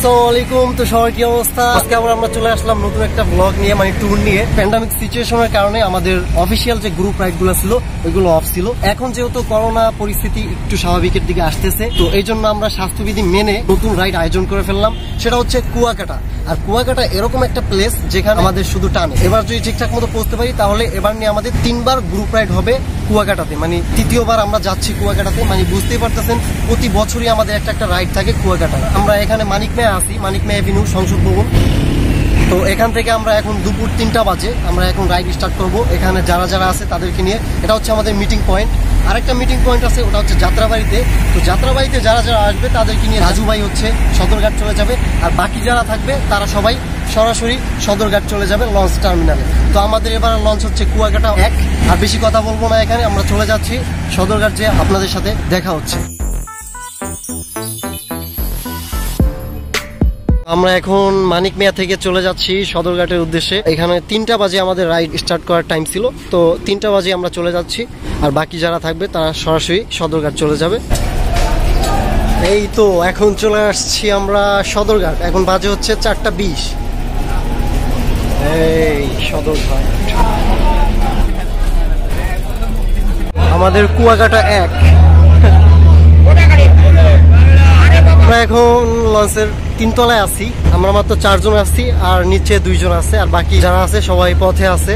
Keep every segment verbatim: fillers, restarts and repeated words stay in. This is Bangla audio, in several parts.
আসসালামু আলাইকুম। তো সবার কি অবস্থা? আজকে আবার আমরা চলে আসলাম নতুন একটা ব্লগ নিয়ে, মানে ট্যুর নিয়ে। প্যান্ডামিক সিচুয়েশনের কারণে আমাদের অফিসিয়াল যে গ্রুপ রাইড গুলো ছিল ওইগুলো অফ ছিল। এখন যেহেতু করোনা পরিস্থিতি একটু স্বাভাবিকের দিকে আসতেছে, তো এই জন্য আমরা স্বাস্থ্যবিধি মেনে নতুন রাইড আয়োজন করে ফেললাম। সেটা হচ্ছে কুয়াকাটা। আর কুয়াকাটা এরকম একটা প্লেস যেখানে আমাদের শুধু টানে। এবার যদি ঠিকঠাক মতো পৌঁছতে পারি তাহলে এবার নিয়ে আমাদের তিনবার গ্রুপ রাইড হবে কুয়াকাটাতে, মানে তৃতীয়বার আমরা যাচ্ছি কুয়াকাটাতে। মানে বুঝতেই পারতেছেন প্রতি বছরই আমাদের একটা একটা রাইড থাকে কুয়াকাটা। আমরা এখানে মানিক মেয়ে আসি, মানিক মেয়ে এভিনিউ, সংসদ ভবন। তো এখান থেকে আমরা এখন দুপুর তিনটা বাজে আমরা এখন রাইড স্টার্ট করবো। এখানে যারা যারা আছে তাদেরকে নিয়ে। এটা হচ্ছে আমাদের মিটিং পয়েন্ট। আরেকটা মিটিং পয়েন্ট আছে, ওটা হচ্ছে যাত্রাবাড়িতে। তো যাত্রাবাড়িতে যারা যারা আসবে তাদেরকে নিয়ে রাজু ভাই হচ্ছে সদরঘাট চলে যাবে, আর বাকি যারা থাকবে তারা সবাই সরাসরি সদরঘাট চলে যাবে লঞ্চ টার্মিনালে। তো আমাদের এবার লঞ্চ হচ্ছে কুয়াকাটা এক। আর বেশি কথা বলবো না, এখানে আমরা চলে যাচ্ছি সদরঘাট, যে আপনাদের সাথে দেখা হচ্ছে। আমরা এখন মানিক মিয়া থেকে চলে যাচ্ছি সদরঘাটের উদ্দেশ্যে। এখানে তিনটা বাজে আমাদের রাইড স্টার্ট করার টাইম ছিল, তো তিনটা বাজে আমরা চলে যাচ্ছি। আর বাকি যারা থাকবে তারা সরাসরি সদরঘাট চলে যাবে। এই তো এখন চলে আসছি আমরা সদরঘাট। এখন বাজে হচ্ছে চারটা বিশ। এই সদরঘাট আমাদের কুয়াকাটা এক। আমরা এখন লঞ্চের তিনতলায় আছি। আমরা মাত্র চারজন আসছি, আর নিচে দুইজন আছে, আর বাকি যারা আছে সবাই পথে আছে।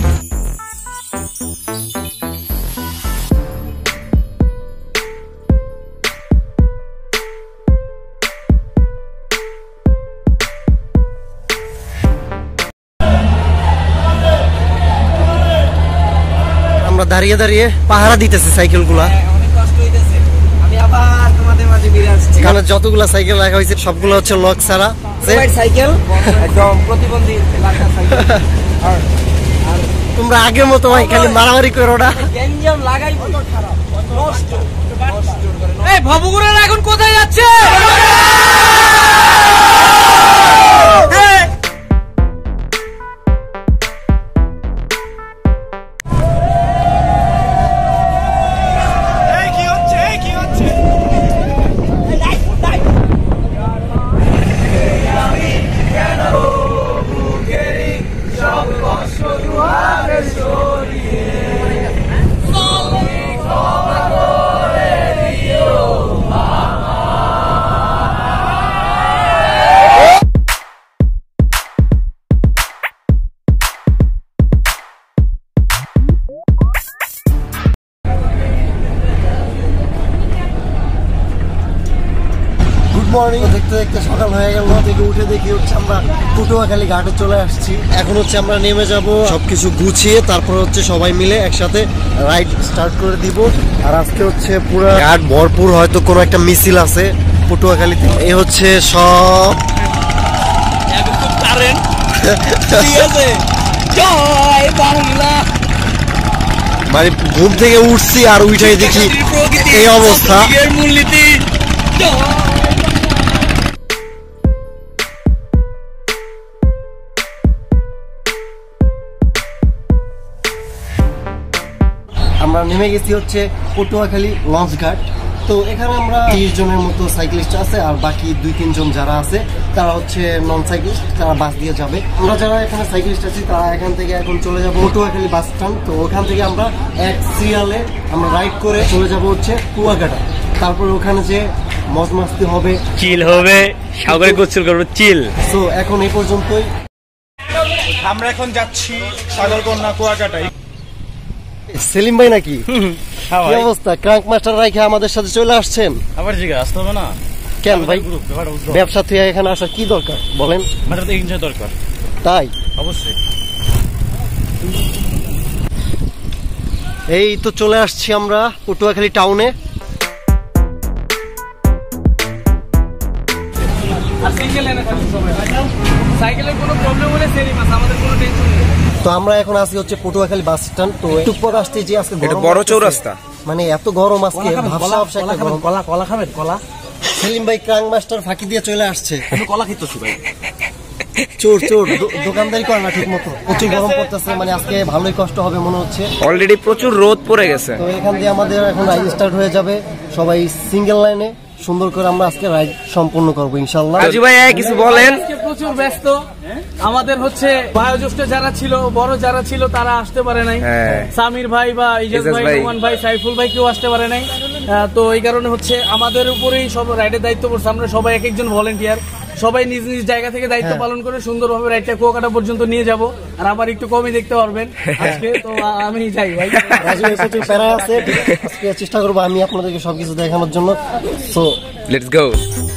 আমরা দাঁড়িয়ে দাঁড়িয়ে পাহারা দিতেছি সাইকেল গুলা। এখানে যতগুলা সাইকেল রাখা হয়েছে সবগুলো হচ্ছে লক ছাড়া সাইকেল, একদম প্রতিবন্ধী। তোমরা আগের মতো ভাই খালি মারামারি করো না। ভবগুড়ার এখন কোথায় যাচ্ছে? মর্নিং। দেখতে দেখতে সকাল হয়ে গেল, থেকে উঠে দেখি হচ্ছে আমরা পটুয়াখালী ঘাটে চলে আসছি। এখন হচ্ছে আমরা নেমে যাব, সবকিছু গুছিয়ে তারপর হচ্ছে সবাই মিলে একসাথে রাইড স্টার্ট করে দিব। আর আজকে হচ্ছে পুরো ঘাট ভরপুর, হয়তো কোনো একটা মিছিল আছে পটুয়াখালীতে। এ হচ্ছে সব মানে ঘুম থেকে উঠছি আর উঠাই দেখি এই অবস্থা। আমরা নেমে গেছি হচ্ছে পটুয়াখালী লঞ্চ ঘাট। তো এখানে আমরা তিরিশ জনের মতো সাইক্লিস্ট আছে, আর বাকি দুই তিনজন যারা আছে তারা হচ্ছে নন সাইক্লিস্ট, তারা বাস দিয়ে যাবে। আমরা যারা এখানে সাইক্লিস্ট আছি তারা এখান থেকে এখন চলে যাবো পটুয়াখালী বাস স্ট্যান্ড। তো ওখান থেকে আমরা এক সিরিয়ালে আমরা রাইড করে চলে যাব হচ্ছে কুয়াকাটা। তারপরে ওখানে যে মজ মাস্তি হবে, চিল হবে, সাগরে গোসল করবো, চিল। তো এখন এই পর্যন্তই। আমরা এখন যাচ্ছি সাগরকন্যা কুয়াকাটায়। সেলিম ভাই নাকি? কি অবস্থা? ক্রাঙ্ক মাস্টার রাইখে আমাদের সাথে চলে আসছেন। আবার জিজ্ঞাসা আসতে হবে না কেন ভাই? ব্যবসা থেকে এখানে আসার কি দরকার বলেন? দরকার তাই অবশ্যই। এই তো চলে আসছি আমরা পটুয়াখালী টাউনে। সাইকেলের কোনো প্রবলেম হলে সেলিম আছে, আমাদের কোনো টেনশন নেই। তো আমরা এখন আসি হচ্ছে পটুয়াখালী বাস স্ট্যান্ড। তো একটু পর আসতে যে আজকে এটা বড় চৌরাস্তা, মানে এত গরম আজকে, ভাবসা ভাবসা একটা গরম। কলা কলা খাবেন? কলা সেলিম ভাই ক্রাঙ্ক মাস্টার ফাঁকি দিয়ে চলে আসছে। কলা খেতেছি ভাই। চোর চোর দোকানদারি করে না ঠিক মতো, প্রচুর গরম পড়তেছে, মানে আজকে ভালোই কষ্ট হবে মনে হচ্ছে। অলরেডি প্রচুর রোদ পড়ে গেছে। তো এখান দিয়ে আমাদের এখন রাইড স্টার্ট হয়ে যাবে, সবাই সিঙ্গেল লাইনে সুন্দর করে আমরা আজকে রাইড সম্পূর্ণ করবো ইনশাল্লাহ। রাজু ভাই কিছু বলেন। প্রচুর ব্যস্ত, আমাদের হচ্ছে বয়োজ্যেষ্ঠ যারা ছিল, বড় যারা ছিল তারা আসতে পারে নাই। সামির ভাই বা ইজাজ ভাই, রোমান ভাই, সাইফুল ভাই কেউ আসতে পারে নাই। তো এই কারণে হচ্ছে আমাদের উপরেই সব রাইডের দায়িত্ব পড়ছে। আমরা সবাই এক একজন ভলেন্টিয়ার, সবাই নিজ নিজ জায়গা থেকে দায়িত্ব পালন করে সুন্দরভাবে রাইডটা কুয়াকাটা পর্যন্ত নিয়ে যাব। আর আবার একটু কমই দেখতে পারবেন আজকে। তো আমি যাই ভাই, রাজু ভাই প্রচুর প্যারা আছে, আজকে চেষ্টা করবো আমি আপনাদেরকে সবকিছু দেখানোর জন্য। So let's go.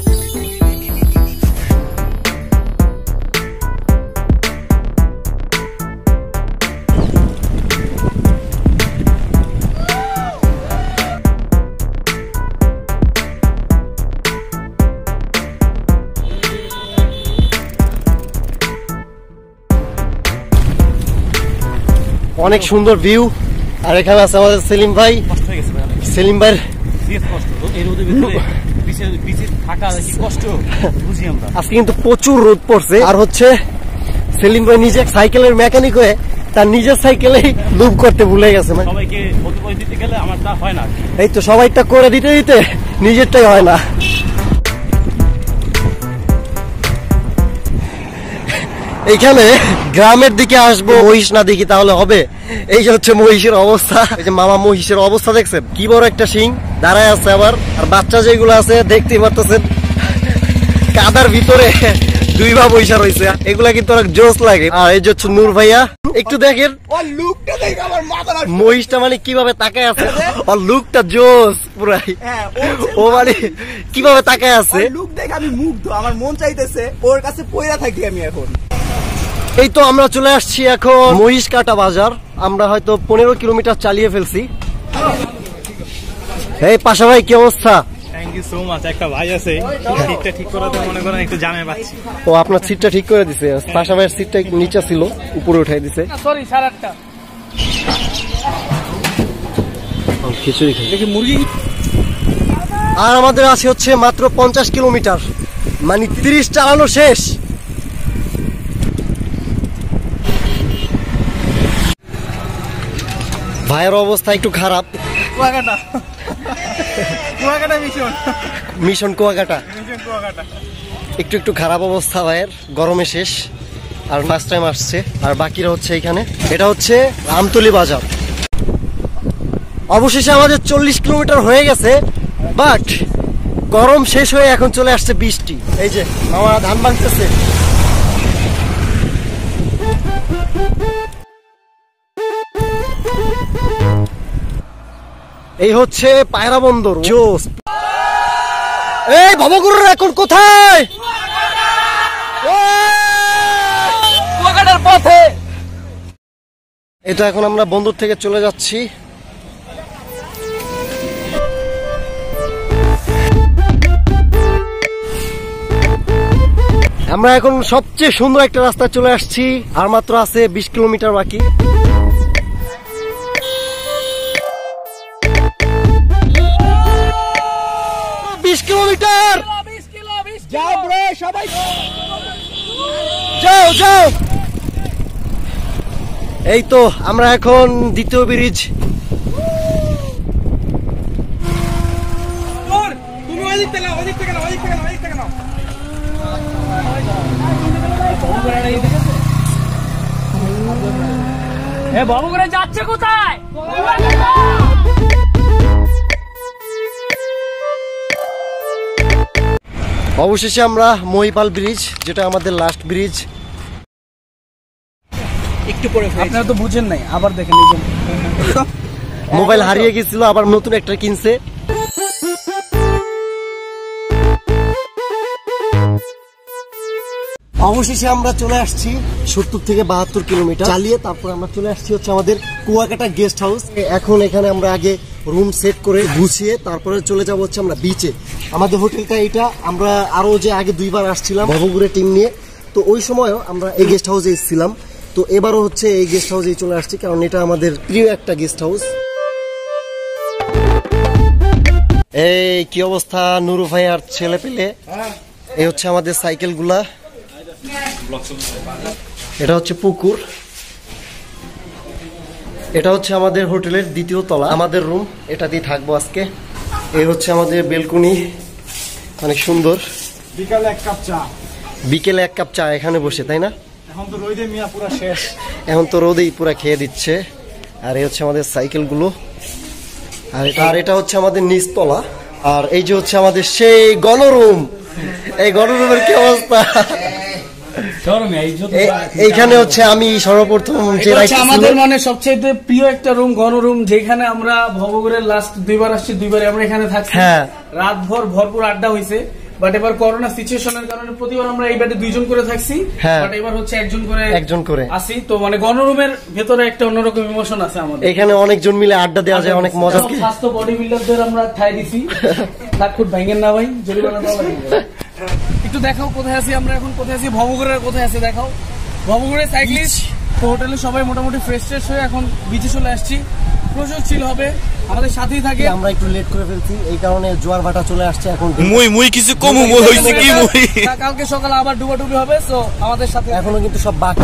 অনেক সুন্দর ভিউ। আর এখানে আছে আমাদের সেলিম ভাই। সেলিম ভাই আজকে কিন্তু প্রচুর রোদ পড়ছে। আর হচ্ছে সেলিম ভাই নিজে সাইকেলের মেকানিক হয়ে তার নিজের সাইকেলেই লুপ করতে ভুলে গেছে। সবাইকে প্রতিপদ দিতে গেলে আমারটা হয় না। এই তো সবাইটা করে দিতে দিতে নিজেরটাই হয় না। এইখানে গ্রামের দিকে আসবো, মহিষ না দেখি তাহলে হবে। এই যে হচ্ছে মহিষের অবস্থা। এই যে মামা মহিষের অবস্থা দেখছেন, কি বড় একটা শিং দাঁড়ায় আছে। আবার আর বাচ্চা যেগুলো আছে দেখতেই পারতেছেন কাদার ভিতরে দুই বা পয়সা রয়েছে। এগুলা কিন্তু অনেক জোস লাগে। আর এই যে হচ্ছে নূর ভাইয়া, একটু দেখেন মহিষটা মানে কিভাবে তাকায় আছে। আর লুকটা জোস পুরাই। ও মানে কিভাবে তাকায় আছে, লুক দেখে আমি মুগ্ধ। আমার মন চাইতেছে ওর কাছে পয়রা থাকি আমি এখন। এই তো আমরা চলে আসছি এখন মহিষ কাটা বাজার। আমরা হয়তো পনেরো কিলোমিটার চালিয়ে ফেলছি। এই পাশা ভাই কি অবস্থা? Thank you so much. একটা ভাই আছে সিটটা ঠিক করাতে মনে করেন একটু জামে পাচ্ছি। ও আপনার সিটটা ঠিক করে দিছে। পাশা ভাইয়ের সিটটা নিচে ছিল, উপরে উঠাই দিছে। সরি সাড়ে আটটা খিচুড়ি খাই মুরগি। আর আমাদের আছে হচ্ছে মাত্র পঞ্চাশ কিলোমিটার, মানে তিরিশ চালানো শেষ। ভাইয়ের অবস্থা একটু খারাপ। Kuakata Kuakata mission mission Kuakata mission Kuakata একটু একটু খারাপ অবস্থা ভাইয়ের, গরমে শেষ। আর ফার্স্ট টাইম আসছে। আর বাকিরা হচ্ছে এখানে, এটা হচ্ছে আমতলী বাজার। অবশেষে আমাদের চল্লিশ কিলোমিটার হয়ে গেছে, বাট গরম শেষ হয়ে এখন চলে আসছে বৃষ্টি। এই যে আমার ধান ভাঙতেছে। এই হচ্ছে পায়রা বন্দর, জোস। এই ভবগুরুরা এখন কোথায়? কুয়াকাটার পথে। এই তো এখন আমরা বন্দর থেকে চলে যাচ্ছি। আমরা এখন সবচেয়ে সুন্দর একটা রাস্তায় চলে আসছি। আর মাত্র আছে বিশ কিলোমিটার বাকি। বিশ কিলোমিটার যাও ব্রো, সবাই যাও যাও। এই তো আমরা এখন দ্বিতীয় ব্রিজ। তুমি ওদিক থেকে নাও, ওদিক থেকে নাও, ওদিক থেকে নাও, ওদিক থেকে নাও। এ বাবু করে যাচ্ছে কোথায়? অবশেষে আমরা মহিপাল ব্রিজ, যেটা আমাদের লাস্ট ব্রিজ। একটু পরে আপনারা তো বুঝেন নাই, আবার দেখেন এই যে মোবাইল হারিয়ে গেছিল, আবার নতুন একটা কিনছে। অবশেষে আমরা চলে আসছি সত্তর থেকে বাহাত্তর কিলোমিটার চালিয়ে। তারপর আমরা চলে আসছি হচ্ছে আমাদের কুয়াকাটা গেস্ট হাউস। এখন এখানে আমরা আগে রুম সেট করে গুছিয়ে তারপরে চলে যাবো হচ্ছে আমরা বিচে। আমাদের হোটেলটা এটা, আমরা আরো যে আগে দুইবার আসছিলাম ভবগুড়ে টিম নিয়ে, তো ওই সময়ও আমরা এই গেস্ট হাউসে এসেছিলাম। তো এবারও হচ্ছে এই গেস্ট হাউসে চলে আসছি, কারণ এটা আমাদের প্রিয় একটা গেস্ট হাউস। এই কি অবস্থা নুরু ভাই আর ছেলে পেলে। এই হচ্ছে আমাদের সাইকেল গুলা, এটা হচ্ছে পুকুর, এটা হচ্ছে আমাদের হোটেলের দ্বিতীয় তলা, আমাদের রুম, এটাতেই থাকবো আজকে। এই হচ্ছে আমাদের বেলকনি, অনেক সুন্দর। বিকালে এক কাপ চা। বিকেলে এক কাপ চা এখানে বসে, তাই না? এখন তো রোদে মিয়া পুরা শেষ। এখন তো রোদেই পুরা খেয়ে দিচ্ছে। আর এই হচ্ছে আমাদের সাইকেলগুলো, আর এটা আর এটা হচ্ছে আমাদের নিচতলা। আর এই যে হচ্ছে আমাদের সেই গণরুম। এই গণরুমের কি অবস্থা! এইখানে হচ্ছে আমি সর্বপ্রথম যে আমাদের মানে সবচেয়ে প্রিয় একটা রুম, গণরুম, যেখানে আমরা ভবঘুরের লাস্ট দুইবার আসছি, দুইবার আমরা এখানে থাকছি। হ্যাঁ, রাত ভর ভরপুর আড্ডা হয়েছে। বাট এবার করোনা সিচুয়েশনের কারণে প্রতিবার আমরা এই বেডে দুইজন করে থাকছি, বাট এবার হচ্ছে একজন করে একজন করে আসি। তো মানে গণরুমের ভেতরে একটা অন্যরকম ইমোশন আছে আমাদের। এখানে অনেকজন মিলে আড্ডা দেওয়া যায়, অনেক মজা। স্বাস্থ্য বডি বিল্ডারদের আমরা ঠাই দিছি। লাখ ফুট ভাঙেন না ভাই, জরিমানা দেওয়া লাগবে। একটু দেখাও কোথায় আছি আমরা এখন, কোথায় আছি, ভবঘুরের কোথায় আছে দেখাও। ভবঘুরের সাইক্লিস্ট তো হোটেলে সবাই মোটামুটি ফ্রেশ ট্রেশ হয়ে এখন বিচে চলে আসছি। প্রচুর চিল হবে, আমাদের সাথেই থাকে। আমরা একটু লেট করে ফেলছি, এই কারণে জোয়ার ভাটা চলে আসছে। এখন মুই মুই কিছু কম মুই হইছে কি মুই কালকে সকালে আবার ডুবাডুবি হবে, সো আমাদের সাথে এখনো কিন্তু সব বাকি।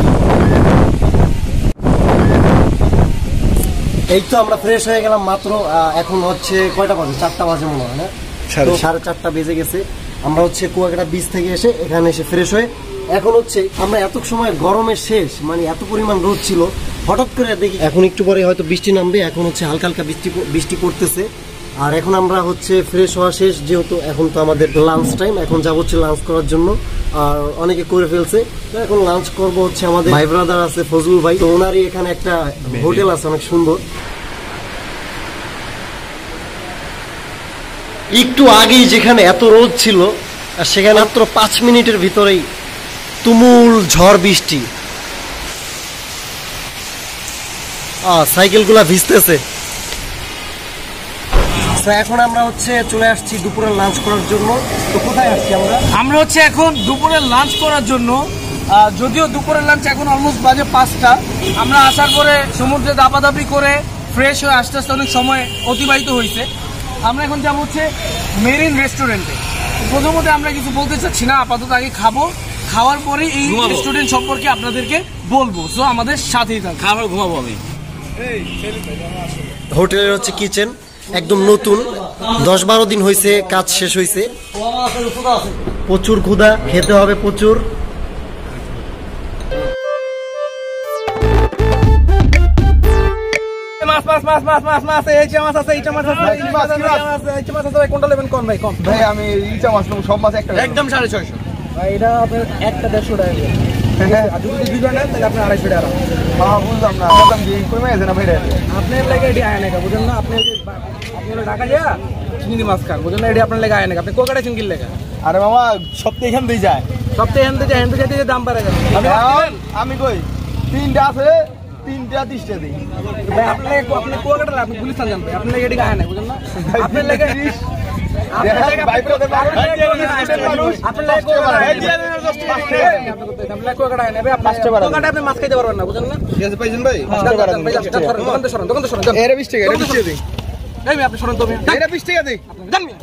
এই তো আমরা ফ্রেশ হয়ে গেলাম মাত্র। এখন হচ্ছে কয়টা বাজে? চারটা বাজে মনে হয় না, সাড়ে চারটা বেজে গেছে। আমরা হচ্ছে কুয়াকাটা বিচ থেকে এসে এখানে এসে ফ্রেশ হয়ে এখন হচ্ছে আমরা এত সময় গরমের শেষ, মানে এত পরিমাণ রোদ ছিল, হঠাৎ করে দেখি এখন একটু পরে হয়তো বৃষ্টি নামবে। এখন হচ্ছে হালকা হালকা বৃষ্টি বৃষ্টি পড়তেছে। আর এখন আমরা হচ্ছে ফ্রেশ হওয়া শেষ, যেহেতু এখন তো আমাদের লাঞ্চ টাইম। এখন যাবো হচ্ছে লাঞ্চ করার জন্য, আর অনেকে করে ফেলছে। তো এখন লাঞ্চ করবো হচ্ছে আমাদের ভাই ব্রাদার আছে ফজলুল ভাই, তো ওনারই এখানে একটা হোটেল আছে অনেক সুন্দর। একটু আগেই যেখানে এত রোদ ছিল, আর সেখানে মাত্র পাঁচ মিনিটের ভিতরেই তুমুল ঝড় বৃষ্টি। সাইকেল গুলা ভিজতেছে। এখন আমরা হচ্ছে চলে আসছি দুপুরের লাঞ্চ করার জন্য। তো কোথায় আসছি আমরা? আমরা হচ্ছে এখন দুপুরের লাঞ্চ করার জন্য। যদিও দুপুরের লাঞ্চ এখন অলমোস্ট বাজে পাঁচটা। আমরা আসার পরে সমুদ্রে দাপাদাপি করে ফ্রেশ হয়ে আস্তে আস্তে অনেক সময় অতিবাহিত হয়েছে। আমরা এখন যাবো হচ্ছে মেরিন রেস্টুরেন্টে। প্রথমত আমরা কিছু বলতে চাচ্ছি না, আপাতত আগে খাবো, খাওয়ার পরে এই রেস্টুরেন্ট সম্পর্কে আপনাদেরকে বলবো। সো আমাদের সাথেই থাকবে, খাবার ঘুমাবো আমি। হোটেলের হচ্ছে কিচেন একদম নতুন, দশ বারো দিন হয়েছে কাজ শেষ হয়েছে। প্রচুর ক্ষুধা, খেতে হবে প্রচুর। মাছ মাছ মাছ মাছ মাছ মাছ এইটা মাছ আছে, এইটা মাছ আছে, এইটা মাছ আছে, এইটা মাছ আছে। কোনটা নেবেন কোন ভাই? কোন ভাই? আমি এইটা মাছ নেব, সব মাছ একটা একদম সাড়ে ছয়শো ভাই। এটা আপনার একটা দেড়শো টাকা। হ্যাঁ, আর যদি দুইটা নেন তাহলে আপনার আড়াইশো টাকা। হ্যাঁ, বুঝলাম না, একদম কমে গেছে না ভাই। আপনার লেগে এটি আয় না, বুঝলেন না? আপনি আপনি ঢাকা যা চিংড়ি মাছ খান, বুঝলেন না? এটি আপনার লেগে আয় না। আপনি কোকাটা চিংড়ি লেখা। আরে মামা, সপ্তাহে এখান দিয়ে যায়, সপ্তাহে এখান থেকে যায়, এখান থেকে দাম বাড়ে যাবে। আমি কই তিনটা আছে, তিনটা তিরিশটা দিই ভাই। আপনার আপনি কুয়াকাটা, আপনি গুলিস্তান যান ভাই। আপনার লেগে এটি গায়ে না, বুঝলেন না? আপনার লেগে আপনি মাছ খাইতে পারবেন না, বুঝলেন না? দোকান তো সরেন, দোকান তো সরেন। এরা বিশ টাকা, এটা বিশ টাকা দিই। আপনি সরেন তো, এটা বিশ টাকা দিই। জানবি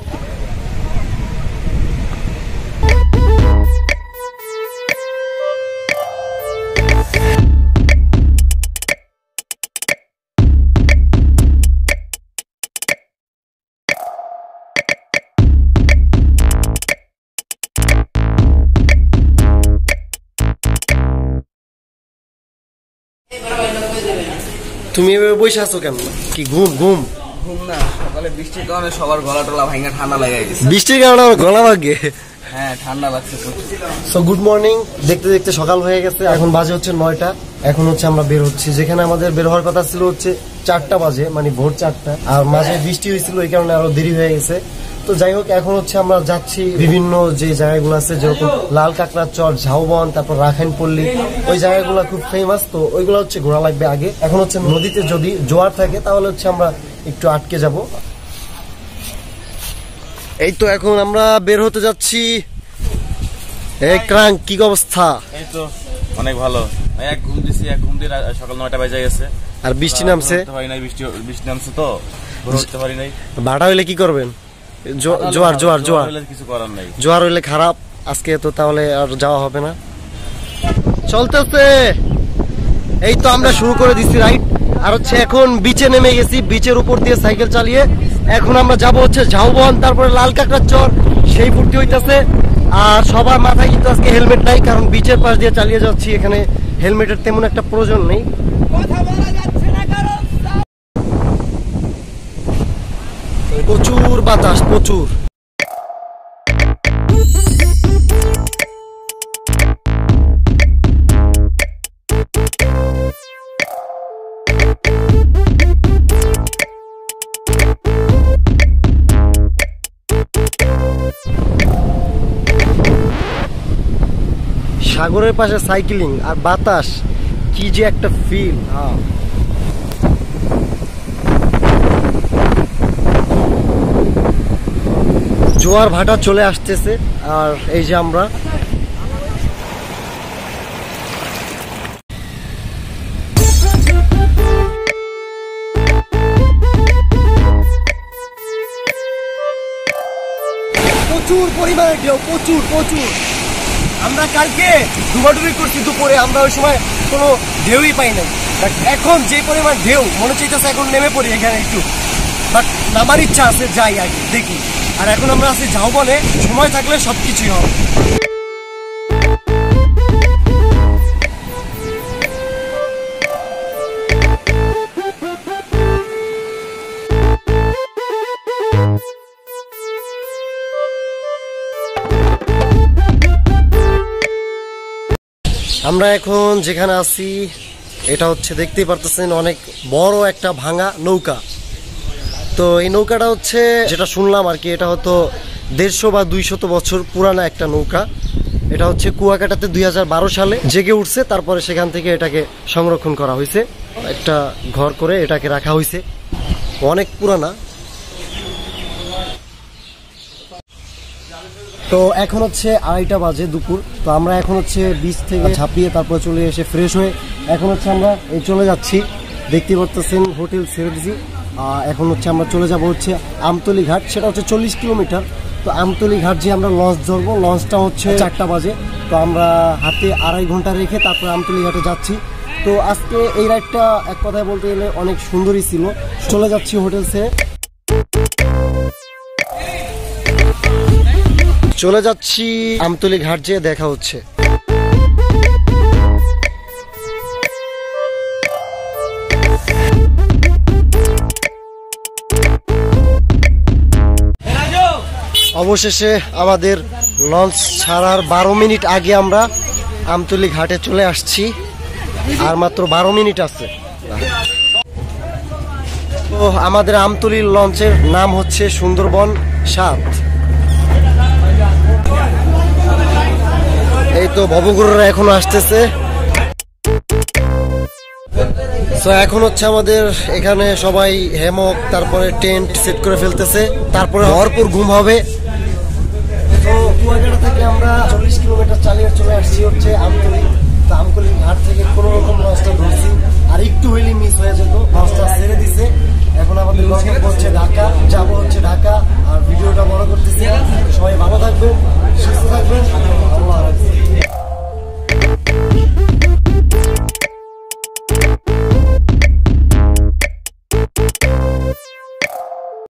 তুমি এভাবে বসে আছো কেন? কি ঘুম ঘুম ঘুম না, সকালে বৃষ্টির কারণে সবার গলা টলা ভাঙা ঠান্ডা লাগাই গেছে। বৃষ্টির কারণে আমার গলা ভাগে। হ্যাঁ, ঠান্ডা লাগছে। So good morning. দেখতে দেখতে সকাল হয়ে গেছে, এখন বাজে হচ্ছে নয়টা। এখন হচ্ছে আমরা বের হচ্ছি, যেখানে আমাদের বের হওয়ার কথা ছিল হচ্ছে চারটা বাজে, মানে ভোর চারটা। আর মাঝে বৃষ্টি হয়েছিল, এই কারণে আরো দেরি হয়ে গেছে। তো যাই হোক, এখন হচ্ছে আমরা যাচ্ছি বিভিন্ন যে জায়গাগুলো আছে, যেরকম লাল কাঁকড়ার চর, ঝাউবন, তারপর রাখাইনপল্লী, ওই জায়গাগুলো খুব ফেমাস। তো ওইগুলো হচ্ছে ঘোরা লাগবে আগে। এখন হচ্ছে নদীতে যদি জোয়ার থাকে তাহলে হচ্ছে আমরা একটু আটকে যাব। এই তো এখন আমরা বের হতে যাচ্ছি। এই ক্রাঙ্ক, কি অবস্থা? এই তো অনেক ভালো। এক ঘুম দিছি, এক ঘুম দিয়ে সকাল নয়টা বাজে গেছে, আর বৃষ্টি নামছে। বৃষ্টি বৃষ্টি নামছে তো ঘুরতে পারি নাই। ভাড়া হইলে কি করবেন? জোয়ার জোয়ার জোয়ার কিছু করার নাই, জোয়ার হইলে খারাপ। আজকে তো তাহলে আর যাওয়া হবে না। চলতেছে, এই তো আমরা শুরু করে দিচ্ছি রাইড। আর হচ্ছে এখন বিচে নেমে গেছি, বিচের উপর দিয়ে সাইকেল চালিয়ে এখন আমরা যাব হচ্ছে ঝাউবন, তারপরে লাল কাঁকড়ার চর, সেই ফুর্তি হইতেছে। আর সবার মাথায় কিন্তু আজকে হেলমেট নাই, কারণ বিচের পাশ দিয়ে চালিয়ে যাচ্ছি, এখানে হেলমেটের তেমন একটা প্রয়োজন নেই। প্রচুর বাতাস, প্রচুর। সাগরের পাশে সাইক্লিং আর বাতাস, কি যে একটা ফিল। হ্যাঁ, জোয়ার ভাটা চলে আসতেছে। আর এই যে আমরা প্রচুর পরিমাণে ঢেউ, প্রচুর প্রচুর। আমরা কালকে ডুবাডুবি করছি দুপুরে, আমরা ওই সময় কোনো ঢেউই পাই নাই। বাট এখন যে পরিমাণ ঢেউ, মনে চাইতেছে এখন নেমে পড়ি এখানে একটু, বাট নামার ইচ্ছা আছে, যাই আগে দেখি। আর এখন আমরা আছি যাও বলে, সময় থাকলে সবকিছুই হবে। আমরা এখন যেখানে আছি এটা হচ্ছে দেখতেই পারতেছেন অনেক বড় একটা ভাঙা নৌকা। তো এই নৌকাটা হচ্ছে, যেটা শুনলাম আর কি, এটা হতো দেড়শো বা দুইশত বছর পুরানা একটা নৌকা। এটা হচ্ছে কুয়াকাটাতে দুই হাজার বারো সালে জেগে উঠছে, তারপরে সেখান থেকে এটাকে সংরক্ষণ করা হয়েছে, একটা ঘর করে এটাকে রাখা হয়েছে। অনেক পুরানা। তো এখন হচ্ছে আড়াইটা বাজে দুপুর। তো আমরা এখন হচ্ছে বিচ থেকে ঝাঁপিয়ে তারপরে চলে এসে ফ্রেশ হয়ে এখন হচ্ছে আমরা এই চলে যাচ্ছি, দেখতে পাচ্ছেন হোটেল ছেড়ে দিছি। এখন হচ্ছে আমরা চলে যাব হচ্ছে আমতলী ঘাট, সেটা হচ্ছে চল্লিশ কিলোমিটার। তো আমতলী ঘাট যে আমরা লঞ্চ ধরবো, লঞ্চটা হচ্ছে চারটা বাজে। তো আমরা হাতে আড়াই ঘন্টা রেখে তারপরে আমতলী ঘাটে যাচ্ছি। তো আজকে এই রাইডটা এক কথায় বলতে গেলে অনেক সুন্দরই ছিল। চলে যাচ্ছি হোটেল ছেড়ে, চলে যাচ্ছি আমতলী ঘাট, যেয়ে দেখা হচ্ছে। অবশেষে আমাদের লঞ্চ ছাড়ার বারো মিনিট আগে আমরা আমতলী ঘাটে চলে আসছি, আর মাত্র বারো মিনিট আছে। তো আমাদের আমতলীর লঞ্চের নাম হচ্ছে সুন্দরবন সাত। এই তো ভবঘুরেরা এখনো আসতেছে। তো এখন হচ্ছে আমাদের এখানে সবাই হ্যামক তারপরে টেন্ট সেট করে ফেলতেছে, তারপরে ভরপুর ঘুম হবে। তো কুয়াকাটা থেকে আমরা চল্লিশ কিলোমিটার চালিয়ে চলে আসছি হচ্ছে আমতলী। তো আমতলী ঘাট থেকে কোনো রকম লঞ্চটা ধরছি, আর একটু হইলে মিস হয়ে যেত, লঞ্চটা ছেড়ে দিছে। এখন আমাদের গন্তব্য হচ্ছে ঢাকা, যাবো হচ্ছে ঢাকা। আর ভিডিওটা বড় করতেছি, সবাই ভালো থাকবেন।